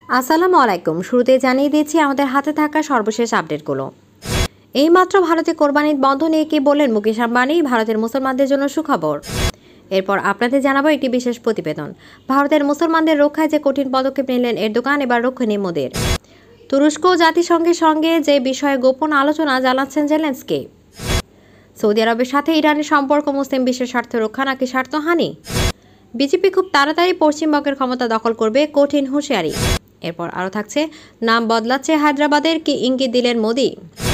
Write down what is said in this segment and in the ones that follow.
আসসালামু আলাইকুম। শুরুতে জানিয়ে দিচ্ছি আমাদের হাতে থাকা সর্বশেষ আপডেটগুলো। এইমাত্র ভারতে কোরবানি ঈদ বন্ধ নিয়ে কি বললেন মুকেশ আম্বানি, ভারতের মুসলমানদের জন্য সুখবর। এরপর আপনাদের জানাবো একটি বিশেষ প্রতিবেদন। ভারতের মুসলমানদের রক্ষায় যে কঠিন পদক্ষেপ নিলেন এরদোগান, এবার রক্ষণী মোদির। তুরস্ক জাতিসংঘের সঙ্গে যে বিষয়ে গোপন আলোচনা জানাচ্ছেন জেলেন্সকি। সৌদি আরবের সাথে ইরানের সম্পর্ক মুসলিম বিশ্বের স্বার্থ রক্ষা নাকি স্বার্থহানি। বিজেপি খুব তাড়াতাড়ি পশ্চিমবঙ্গের ক্ষমতা দখল করবে, কঠিন হুঁশিয়ারি। এরপর আরও থাকছে, নাম বদলাচ্ছে হায়দ্রাবাদের, কি ইঙ্গিত দিলেন মোদি।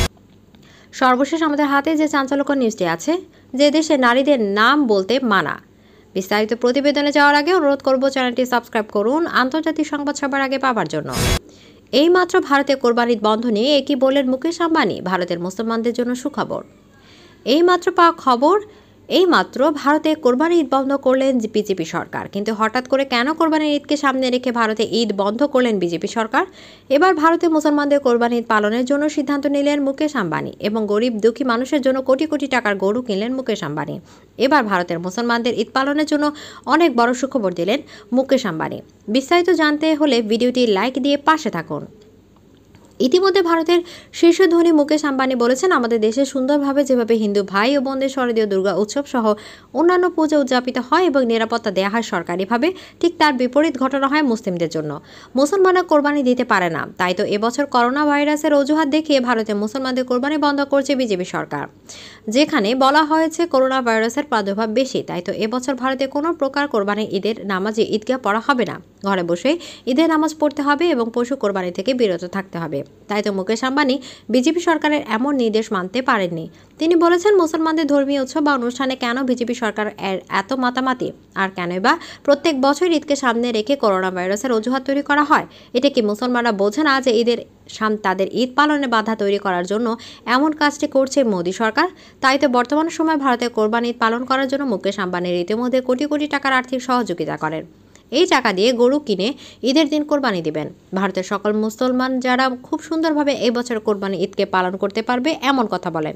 সর্বশেষ আমাদের হাতে যে চাঞ্চল্যকর নিউজটি আছে, যে দেশে নারীদের নাম বলতে মানা। বিস্তারিত প্রতিবেদনে যাওয়ার আগে অনুরোধ করব চ্যানেলটি সাবস্ক্রাইব করুন আন্তর্জাতিক সংবাদ সবার আগে পাওয়ার জন্য। এইমাত্র ভারতে কোরবানি ঈদ বন্ধ নিয়ে একই বললেন মুকেশ আম্বানি, ভারতের মুসলমানদের জন্য সুখবর। এইমাত্র পাওয়া খবর, এইমাত্র ভারতে কোরবানি ঈদ বন্ধ করলেন বিজেপি সরকার। কিন্তু হঠাৎ করে কেন কোরবানির ঈদকে সামনে রেখে ভারতে ঈদ বন্ধ করলেন বিজেপি সরকার? এবার ভারতে মুসলমানদের কোরবানি ঈদ পালনের জন্য সিদ্ধান্ত নিলেন মুকেশ আম্বানি এবং গরিব দুঃখী মানুষের জন্য কোটি কোটি টাকার গরু কিনলেন মুকেশ আম্বানি। এবার ভারতের মুসলমানদের ঈদ পালনের জন্য অনেক বড় সুখবর দিলেন মুকেশ আম্বানি। বিস্তারিত জানতে হলে ভিডিওটি লাইক দিয়ে পাশে থাকুন। ইতিমধ্যে ভারতের শীর্ষ ধনী মুকেশ আম্বানি বলেছেন, আমাদের দেশে সুন্দরভাবে যেভাবে হিন্দু ভাই ও বোনদের শারদীয় দুর্গা উৎসব সহ অন্যান্য পূজা উদযাপিত হয় এবং নিরাপত্তা দেওয়া হয় সরকারিভাবে, ঠিক তার বিপরীত ঘটনা হয় মুসলিমদের জন্য। মুসলমানরা কোরবানি দিতে পারে না, তাই তো এবছর করোনা ভাইরাসের অজুহাত দেখিয়ে ভারতে মুসলমানদের কোরবানি বন্ধ করছে বিজেপি সরকার। যেখানে বলা হয়েছে করোনা ভাইরাসের প্রাদুর্ভাব বেশি, তাই তো এবছর ভারতে কোনো প্রকার কোরবানি ঈদের নামাজে ঈদগাহ পড়া হবে না। ঘরে বসে ঈদের নামাজ পড়তে হবে এবং পশু কোরবানি থেকে বিরত থাকতে হবে। তাই তো মুকেশ আম্বানি বিজেপি সরকারের এমন নির্দেশ মানতে পারেননি। তিনি বলেছেন, মুসলমানদের ধর্মীয় উৎসব বা অনুষ্ঠানে কেন বিজেপি সরকার এত মাতামাতি, আর কেনই বা প্রত্যেক বছর ঈদকে সামনে রেখে করোনা ভাইরাসের অজুহাত তৈরি করা হয়? এটা কি মুসলমানরা বোঝে না যে ঈদের তাদের ঈদ পালনে বাধা তৈরি করার জন্য এমন কাজটি করছে মোদী সরকার? তাই তো বর্তমান সময়ে ভারতে কোরবানি ঈদ পালন করার জন্য মুকেশ আম্বানির ইতিমধ্যে কোটি কোটি টাকার আর্থিক সহযোগিতা করেন। এই টাকা দিয়ে গরু কিনে ঈদের দিন কোরবানি দিবেন। ভারতের সকল মুসলমান যারা খুব সুন্দরভাবে এই বছর কোরবানি ঈদকে পালন করতে পারবে, এমন কথা বলেন।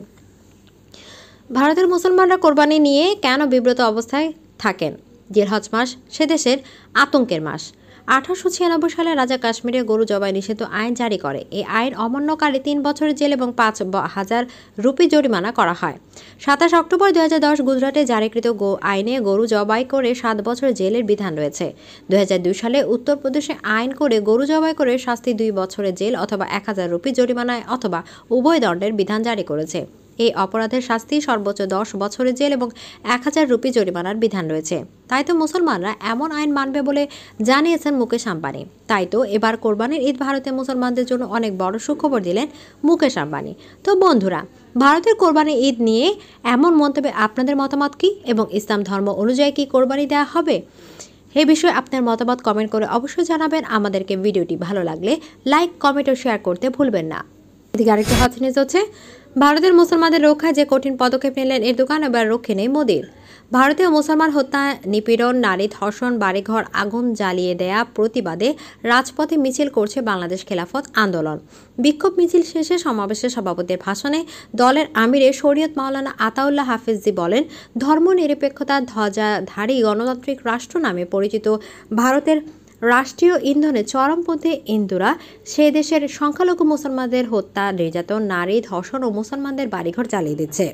ভারতের মুসলমানরা কোরবানি নিয়ে কেন বিব্রত অবস্থায় থাকেন? জিলহজ মাস সে দেশের আতঙ্কের মাস। 1896 সালে রাজা কাশ্মীরে গরু জবাই নিষিদ্ধ আইন জারি করে। এই আইন অমান্যকারী 3 বছরের জেল এবং 5,000 রুপি জরিমানা করা হয়। 27 অক্টোবর 2010 গুজরাটে জারিকৃত আইনে গরু জবাই করে 7 বছর জেলের বিধান রয়েছে। 2002 সালে উত্তরপ্রদেশে আইন করে গরু জবাই করে শাস্তি 2 বছরের জেল অথবা 1000 রুপি জরিমানায় অথবা উভয় দণ্ডের বিধান জারি করেছে। এই অপরাধের শাস্তি সর্বোচ্চ 10 বছরের জেল এবং 1000 রুপি জরিমানার বিধান রয়েছে। তাই তো মুসলমানরা এমন আইন মানবে বলে জানিয়েছেন মুকেশ আম্বানি। তাই তো এবার কোরবানির ঈদ ভারতের মুসলমানদের জন্য অনেক বড় সুখবর দিলেন মুকেশ আম্বানি। তো বন্ধুরা, ভারতের কোরবানির ঈদ নিয়ে এমন মন্তব্যে আপনাদের মতামত কি, এবং ইসলাম ধর্ম অনুযায়ী কি কোরবানি দেওয়া হবে? এই বিষয়ে আপনার মতামত কমেন্ট করে অবশ্যই জানাবেন। আমাদেরকে ভিডিওটি ভালো লাগলে লাইক, কমেন্ট ও শেয়ার করতে ভুলবেন না। এদিকে আরেকটা হট নিউজ হচ্ছে, ভারতের মুসলমানদের রক্ষায় যে কঠিন পদক্ষেপ নিলেন এরদোগান, এবার রক্ষে নেই মোদির। ভারতীয় মুসলমান হত্যা, নিপীড়ন, নারী ধর্ষণ, বাড়িঘর আগুন জ্বালিয়ে দেয়া প্রতিবাদে রাজপথে মিছিল করছে বাংলাদেশ খেলাফত আন্দোলন। বিক্ষোভ মিছিল শেষে সমাবেশের সভাপতির ভাষণে দলের আমিরে শরীয়ত মাওলানা আতাউল্লাহ হাফিজি বলেন, ধর্মনিরপেক্ষতার ধ্বজাধারী গণতান্ত্রিক রাষ্ট্র নামে পরিচিত ভারতের রাষ্ট্রীয় ইন্ধনে চরমপন্থী হিন্দুরা সে দেশের সংখ্যালঘু মুসলমানদের হত্যা, নির্যাতন, নারী ধর্ষণ ও মুসলমানদের বাড়িঘর জ্বালিয়ে দিচ্ছে।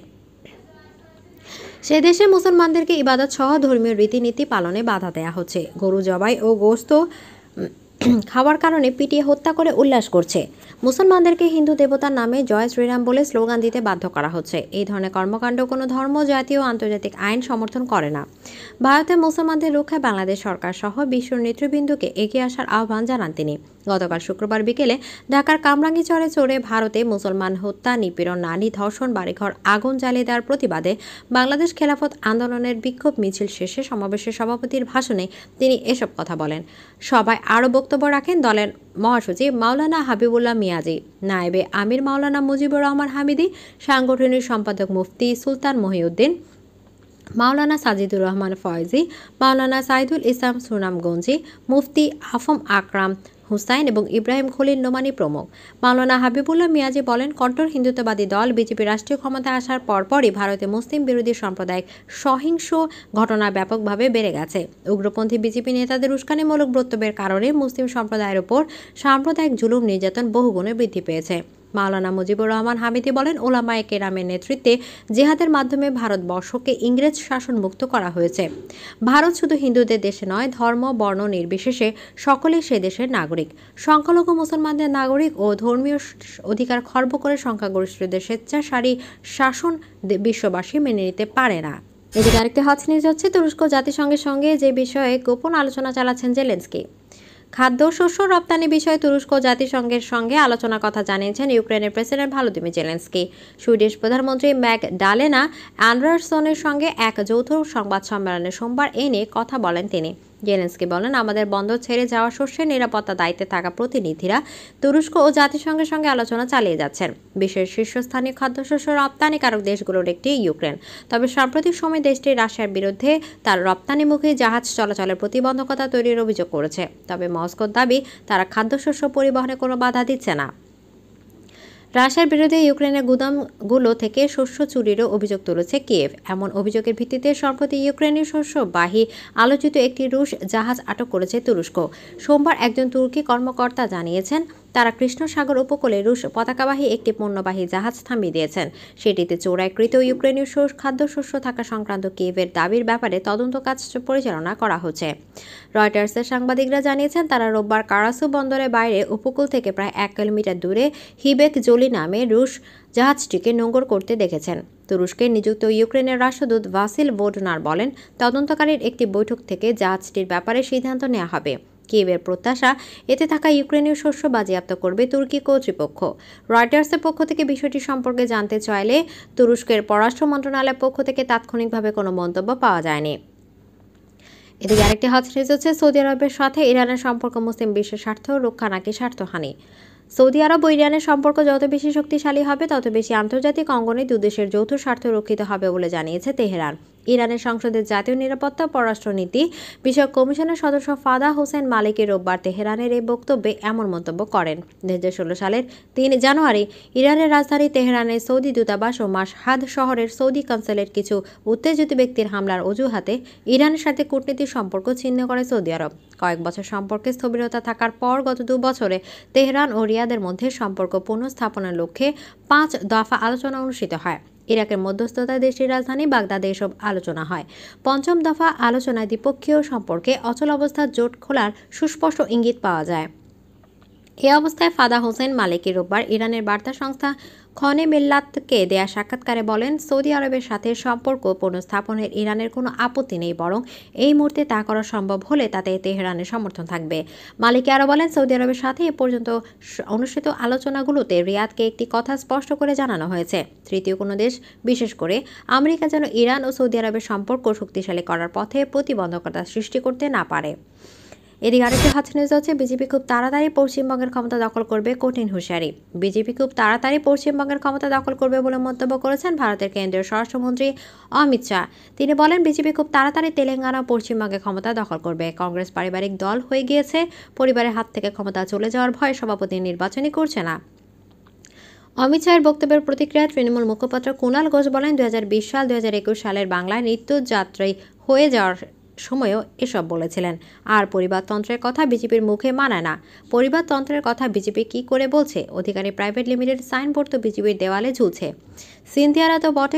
সে দেশে মুসলমানদেরকে ইবাদত সহ ধর্মীয় রীতিনীতি পালনে বাধা দেয়া হচ্ছে। গরু জবাই ও গোশত খাওয়ার কারণে পিটিয়ে হত্যা করে উল্লাস করছে। মুসলমানদেরকে হিন্দু দেবতার নামে জয় শ্রীরাম বলে স্লোগান দিতে বাধ্য করা হচ্ছে। এই ধরনের কর্মকাণ্ড কোনো ধর্ম, জাতীয় ও আন্তর্জাতিক আইন সমর্থন করে না। ভারতের মুসলমানদের রক্ষায় বাংলাদেশ সরকার সহ বিশ্ব নেতৃবৃন্দকে এগিয়ে আসার আহ্বান জানান তিনি। গতকাল শুক্রবার বিকেলে ঢাকার কামরাঙ্গীরচরে চড়ে ভারতে মুসলমান হত্যা, নিপীড়ন, নারী ধর্ষণ, বাড়িঘর আগুন জ্বালিয়ে দেওয়ার প্রতিবাদে বাংলাদেশ খেলাফত আন্দোলনের বিক্ষোভ মিছিল শেষে সমাবেশের সভাপতির ভাষণে তিনি এসব কথা বলেন। সবাই আরও বক্তব্য রাখেন দলের মহাসচিব মাওলানা হাবিবুল্লাহ মিয়াজি, নায়েবে আমির মাওলানা মুজিবুর রহমান হামিদি, সাংগঠনিক সম্পাদক মুফতি সুলতান মহিউদ্দিন, মাওলানা সাজিদুর রহমান ফয়েজি, মাওলানা সাইদুল ইসলাম সুনামগঞ্জি, মুফতি আফম আকরাম হুসাইন এবং ইব্রাহিম খলিল নোমানি প্রমুখ। মাওলানা হাবিবুল্লাহ মিয়াজি বলেন, কট্টর হিন্দুত্ববাদী দল বিজেপি রাষ্ট্রীয় ক্ষমতায় আসার পরপরই ভারতে মুসলিম বিরোধী সাম্প্রদায়িক সহিংস ঘটনা ব্যাপকভাবে বেড়ে গেছে। উগ্রপন্থী বিজেপি নেতাদের উস্কানিমূলক বক্তব্যের কারণে মুসলিম সম্প্রদায়ের উপর সাম্প্রদায়িক জুলুম নির্যাতন বহুগুণে বৃদ্ধি পেয়েছে। মাওলানা মুজিবুর রহমান হামিদি বলেন, ওলামায়ে কেরামের নেতৃত্বে জিহাদের মাধ্যমে ভারতবর্ষকে ইংরেজ শাসন মুক্ত করা হয়েছে। ভারত শুধু হিন্দুদের দেশে নয়, ধর্ম বর্ণ নির্বিশেষে সকলেই সে দেশের নাগরিক। সংখ্যালঘু মুসলমানদের নাগরিক ও ধর্মীয় অধিকার খর্ব করে সংখ্যাগরিষ্ঠদের স্বেচ্ছাচারী শাসন বিশ্ববাসী মেনে নিতে পারে না। এদিকে আরেকটি হট নিউজ হচ্ছে, তুরস্ক জাতিসংঘের সঙ্গে যে বিষয়ে গোপন আলোচনা চালাচ্ছেন জেলেনস্কি। খাদ্যশস্য রপ্তানি বিষয়ে তুরস্ক জাতিসংঘের সঙ্গে আলোচনার কথা জানিয়েছেন ইউক্রেনের প্রেসিডেন্ট ভলোদিমির জেলেনস্কি। সুইডিশ প্রধানমন্ত্রী ম্যাগডালেনা অ্যান্ডারসনের সঙ্গে এক যৌথ সংবাদ সম্মেলনে সোমবার এ নিয়ে কথা বলেন তিনি। জেলেনস্কি বলেন, আমাদের বন্দর ছেড়ে যাওয়া শস্যের নিরাপত্তা দায়িত্বে থাকা প্রতিনিধিরা তুরস্ক ও জাতিসংঘের সঙ্গে আলোচনা চালিয়ে যাচ্ছেন। বিশ্বের শীর্ষস্থানীয় খাদ্যশস্য রপ্তানিকারক দেশগুলোর একটি ইউক্রেন। তবে সাম্প্রতিক সময়ে দেশটি রাশিয়ার বিরুদ্ধে তার রপ্তানিমুখী জাহাজ চলাচলের প্রতিবন্ধকতা তৈরির অভিযোগ করেছে। তবে মস্কোর দাবি, তারা খাদ্যশস্য পরিবহনে কোনো বাধা দিচ্ছে না। রাশিয়ার বিরুদ্ধে ইউক্রেনের গুদামগুলো থেকে শস্য চুরিরও অভিযোগ তুলেছে কিয়েভ। এমন অভিযোগের ভিত্তিতে সম্প্রতি ইউক্রেনের শস্যবাহী আলোচিত একটি রুশ জাহাজ আটক করেছে তুরস্ক। সোমবার একজন তুর্কি কর্মকর্তা জানিয়েছেন, তারা কৃষ্ণ সাগর উপকূলে রুশ পতাকাবাহী একটি পণ্যবাহী জাহাজ থামিয়ে দিয়েছেন। সেটিতে চোরাইকৃত ইউক্রেনীয় খাদ্যশস্য থাকা সংক্রান্ত কিয়েভের দাবির ব্যাপারে তদন্ত কাজ পরিচালনা করা হচ্ছে। রয়টার্সের সাংবাদিকরা জানিয়েছেন, তারা রোববার কারাসু বন্দরের বাইরে উপকূল থেকে প্রায় 1 কিলোমিটার দূরে হিবেক জোলি নামে রুশ জাহাজটিকে নোঙর করতে দেখেছেন। তুরস্কে নিযুক্ত ইউক্রেনের রাষ্ট্রদূত ভাসিল বোডনার বলেন, তদন্তকারীর একটি বৈঠক থেকে জাহাজটির ব্যাপারে সিদ্ধান্ত নেওয়া হবে। কিয়েভের প্রত্যাশা, এতে থাকা ইউক্রেনীয় শস্য বাজেয়াপ্ত করবে তুর্কি কর্তৃপক্ষ। রয়টার্সের পক্ষ থেকে বিষয়টি সম্পর্কে জানতে চাইলে তুরস্কের পররাষ্ট্র মন্ত্রণালয়ের পক্ষ থেকে তাৎক্ষণিকভাবে কোনো মন্তব্য পাওয়া যায়নি। এদিকে আরেকটি হট নিউজ হচ্ছে, সৌদি আরবের সাথে ইরানের সম্পর্ক মুসলিম বিশ্বের স্বার্থ রক্ষা নাকি স্বার্থহানি। সৌদি আরব ও ইরানের সম্পর্ক যত বেশি শক্তিশালী হবে, তত বেশি আন্তর্জাতিক অঙ্গনে দুদেশের যৌথ স্বার্থ রক্ষিত হবে বলে জানিয়েছে তেহরান। ইরানের সংসদের জাতীয় নিরাপত্তা পররাষ্ট্রনীতি বিষয়ক কমিশনের সদস্য ফাদা হোসেন মালিকি রোববার তেহরানের এই বক্তব্যে এমন মন্তব্য করেন। 2016 সালের 3 জানুয়ারি ইরানের রাজধানী তেহরানের সৌদি দূতাবাস ও মাশহাদ শহরের সৌদি কনসুলেট কিছু উত্তেজিত ব্যক্তির হামলার অজুহাতে ইরানের সাথে কূটনীতিক সম্পর্ক ছিন্ন করে সৌদি আরব। কয়েক বছর সম্পর্কে স্থবিরতা থাকার পর গত 2 বছরে তেহরান ও রিয়াদের মধ্যে সম্পর্ক পুনঃস্থাপনের লক্ষ্যে 5 দফা আলোচনা অনুষ্ঠিত হয়। ইরাকের মধ্যস্থতায় দেশটির রাজধানী বাগদাদে এসব আলোচনা হয়। 5ম দফা আলোচনায় দ্বিপক্ষীয় সম্পর্কে অচল অবস্থার জোট খোলার সুস্পষ্ট ইঙ্গিত পাওয়া যায়। এ অবস্থায় ফাদা হোসেন মালিকি রোববার ইরানের বার্তা সংস্থা খনে মিল্লাতকে দেয়া সাক্ষাৎকারে বলেন, সৌদি আরবের সাথে সম্পর্ক পুনঃস্থাপনের ইরানের কোনো আপত্তি নেই, বরং এই মুহূর্তে তা করা সম্ভব হলে তাতে তেহরানের সমর্থন থাকবে। মালিকি আরও বলেন, সৌদি আরবের সাথে এ পর্যন্ত অনুষ্ঠিত আলোচনাগুলোতে রিয়াদকে একটি কথা স্পষ্ট করে জানানো হয়েছে, তৃতীয় কোনো দেশ, বিশেষ করে আমেরিকা, যেন ইরান ও সৌদি আরবের সম্পর্ক শক্তিশালী করার পথে প্রতিবন্ধকতা সৃষ্টি করতে না পারে। এদিকে আরেকটি হট নিউজ হচ্ছে, বিজেপি খুব তাড়াতাড়ি পশ্চিমবঙ্গের ক্ষমতা দখল করবে, কঠিন হুঁশিয়ারি। বিজেপি খুব তাড়াতাড়ি পশ্চিমবঙ্গের ক্ষমতা দখল করবে বলে মন্তব্য করেছেন ভারতের কেন্দ্রীয় স্বরাষ্ট্রমন্ত্রী অমিত শাহ। তিনি বলেন, বিজেপি খুব তাড়াতাড়ি তেলেঙ্গানা ও পশ্চিমবঙ্গে ক্ষমতা দখল করবে। কংগ্রেস পারিবারিক দল হয়ে গিয়েছে, পরিবারের হাত থেকে ক্ষমতা চলে যাওয়ার ভয়ে সভাপতি নির্বাচনই করছে না। অমিত শাহের বক্তব্যের প্রতিক্রিয়ায় তৃণমূল মুখপাত্র কুণাল ঘোষ বলেন, 2020 সাল 2021 সালের বাংলায় নিত্যযাত্রী হয়ে যাওয়ার সময়ও এসব বলেছিলেন। আর পরিবারতন্ত্রের কথা বিজেপির মুখে মানায় না। পরিবারতন্ত্রের কথা বিজেপি কি করে বলছে? অধিকারী প্রাইভেট লিমিটেড সাইনবোর্ড তো বিজেপির দেওয়ালে ঝুলছে। সিনথিয়ারা তো বটে,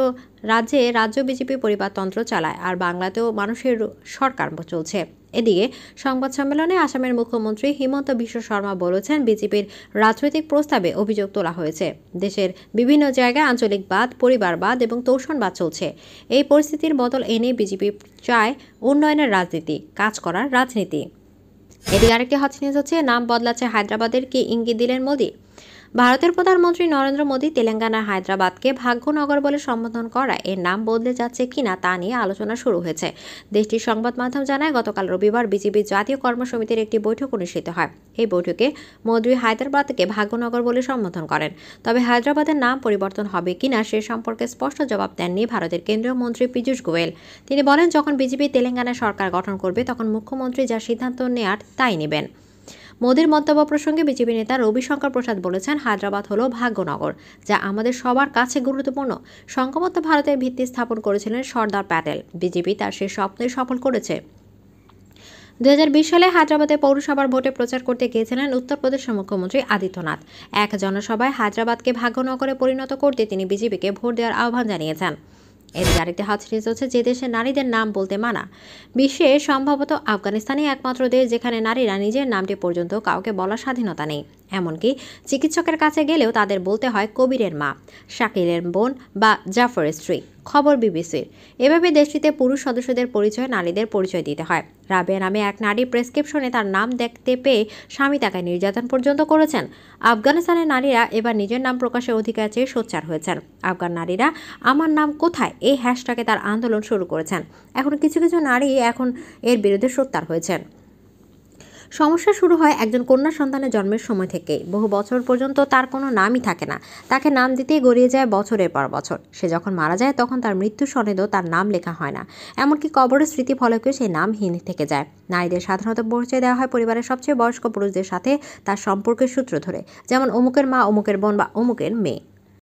রাজ্য বিজেপি পরিবারতন্ত্র চালায়, আর বাংলাতেও মানুষের সরকার চলছে। এদিকে সংবাদ সম্মেলনে আসামের মুখ্যমন্ত্রী হিমন্ত বিশ্ব শর্মা বলেছেন, বিজেপির রাজনৈতিক প্রস্তাবে অভিযোগ তোলা হয়েছে, দেশের বিভিন্ন জায়গায় আঞ্চলিকবাদ, পরিবারবাদ এবং তোষণবাদ চলছে। এই পরিস্থিতির বদল এনে বিজেপি চায় উন্নয়নের রাজনীতি, কাজ করার রাজনীতি। এদিকে আরেকটি হট নিউজ হচ্ছে, নাম বদলাচ্ছে হায়দ্রাবাদের, কি ইঙ্গিত দিলেন মোদি। ভারতের প্রধানমন্ত্রী নরেন্দ্র মোদী তেলেঙ্গানার হায়দ্রাবাদকে ভাগ্যনগর বলে সম্বোধন করা এর নাম বদলে যাচ্ছে কিনা তা নিয়ে আলোচনা শুরু হয়েছে। দেশটির সংবাদ মাধ্যম জানায়, গতকাল রবিবার বিজেপির জাতীয় কর্মসমিতির একটি বৈঠক অনুষ্ঠিত হয়। এই বৈঠকে মোদী হায়দ্রাবাদকে ভাগ্যনগর বলে সম্বোধন করেন। তবে হায়দ্রাবাদের নাম পরিবর্তন হবে কিনা সে সম্পর্কে স্পষ্ট জবাব দেননি ভারতের কেন্দ্রীয় মন্ত্রী পীযূষ গোয়েল। তিনি বলেন, যখন বিজেপি তেলেঙ্গানা সরকার গঠন করবে তখন মুখ্যমন্ত্রী যা সিদ্ধান্ত নেয়ার তাই নেবেন। মোদির মন্তব্য প্রসঙ্গে বিজেপি নেতা রবিশঙ্কর প্রসাদ বলেছেন, হায়দ্রাবাদ হলো ভাগ্যনগর, যা আমাদের সবার কাছে গুরুত্বপূর্ণ। সংঘবদ্ধ ভারতের ভিত্তি স্থাপন করেছিলেন সর্দার প্যাটেল। বিজেপি তার সেই স্বপ্নই সফল করেছে। 2020 সালে হায়দ্রাবাদে পৌরসভার ভোটে প্রচার করতে গিয়েছিলেন উত্তরপ্রদেশের মুখ্যমন্ত্রী আদিত্যনাথ। এক জনসভায় হায়দ্রাবাদকে ভাগ্যনগরে পরিণত করতে তিনি বিজেপিকে ভোট দেওয়ার আহ্বান জানিয়েছেন। এর গাড়িতে হাত হচ্ছে যে দেশে নারীদের নাম বলতে মানা। বিশ্বে সম্ভবত আফগানিস্তানই একমাত্র দেশ যেখানে নারীরা নিজের নামটি পর্যন্ত কাউকে বলার স্বাধীনতা নেই। এমনকি চিকিৎসকের কাছে গেলেও তাদের বলতে হয় কবিরের মা, শাকিলের বোন বা জাফরের স্ত্রী। খবর বিবিসির। এভাবে দেশটিতে পুরুষ সদস্যদের পরিচয় নারীদের পরিচয় দিতে হয়। রাবেয়া নামে এক নারী প্রেসক্রিপশনে তার নাম দেখতে পেয়ে স্বামী তাকে নির্যাতন পর্যন্ত করেছেন। আফগানিস্তানের নারীরা এবার নিজের নাম প্রকাশের অধিকার চেয়ে সোচ্চার হয়েছেন। আফগান নারীরা আমার নাম কোথায় এই হ্যাশট্যাগে তার আন্দোলন শুরু করেছেন। এখন কিছু নারী এখন এর বিরুদ্ধে সোচ্চার হয়েছেন। সমস্যা শুরু হয় একজন কন্যা সন্তানের জন্মের সময় থেকে। বহু বছর পর্যন্ত তার কোনো নামই থাকে না। তাকে নাম দিতেই গড়িয়ে যায় বছরের পর বছর। সে যখন মারা যায় তখন তার মৃত্যু সনদেও তার নাম লেখা হয় না। এমনকি কবরের স্মৃতিফলকেও সেই নামহীন থেকে যায়। নারীদের সাধারণত পরিচয় দেওয়া হয় পরিবারের সবচেয়ে বয়স্ক পুরুষদের সাথে তার সম্পর্কের সূত্র ধরে, যেমন অমুকের মা, অমুকের বোন বা অমুকের মেয়ে।